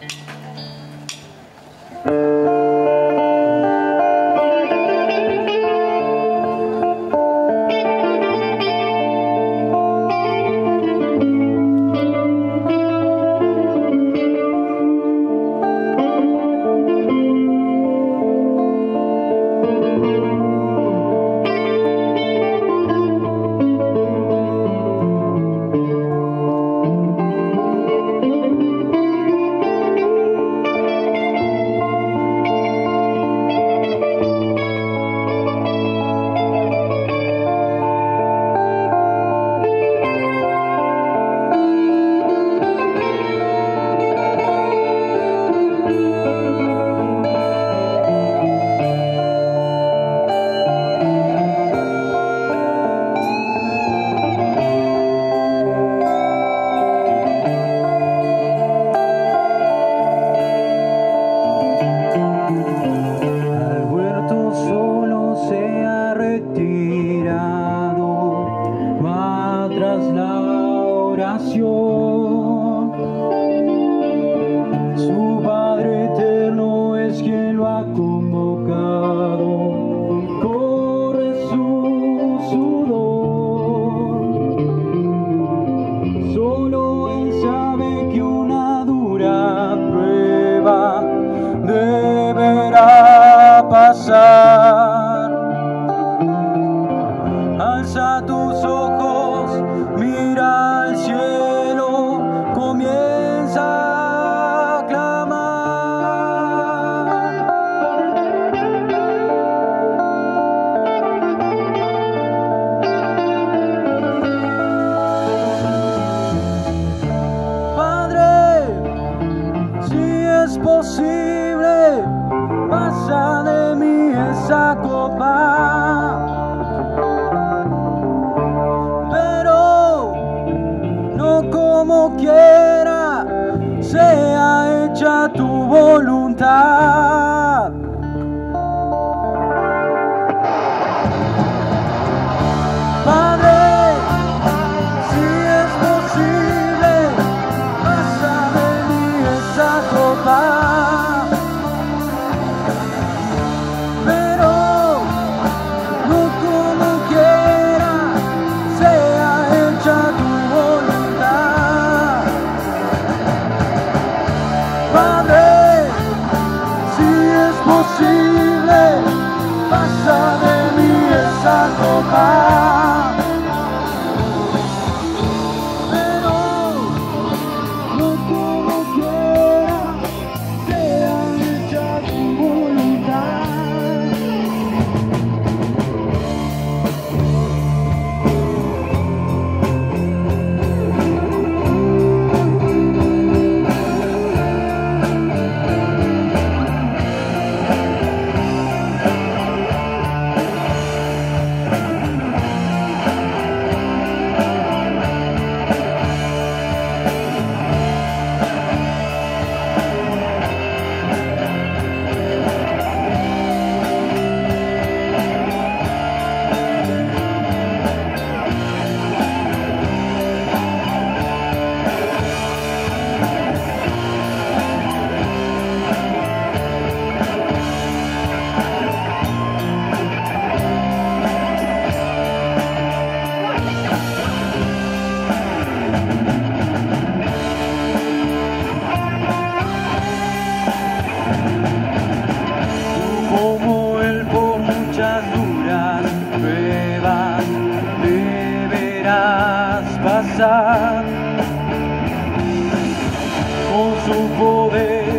Su Padre eterno es quien lo ha convocado, corre su sudor. Solo él sabe que una dura prueba deberá pasar. Alza tus ojos, mira al cielo, comienza a clamar. Padre, si es posible, pasa de mí esa copa. Como quiera, sea hecha tu voluntad. Padre, si es posible, pasa de mí esa copa. Pero no como quiera, sea hecha tu Padre, si es posible, pasa de mí esa copa. Pero no como quiera, sea hecha tu voluntad. Como él por muchas duras pruebas deberás pasar. Con su poder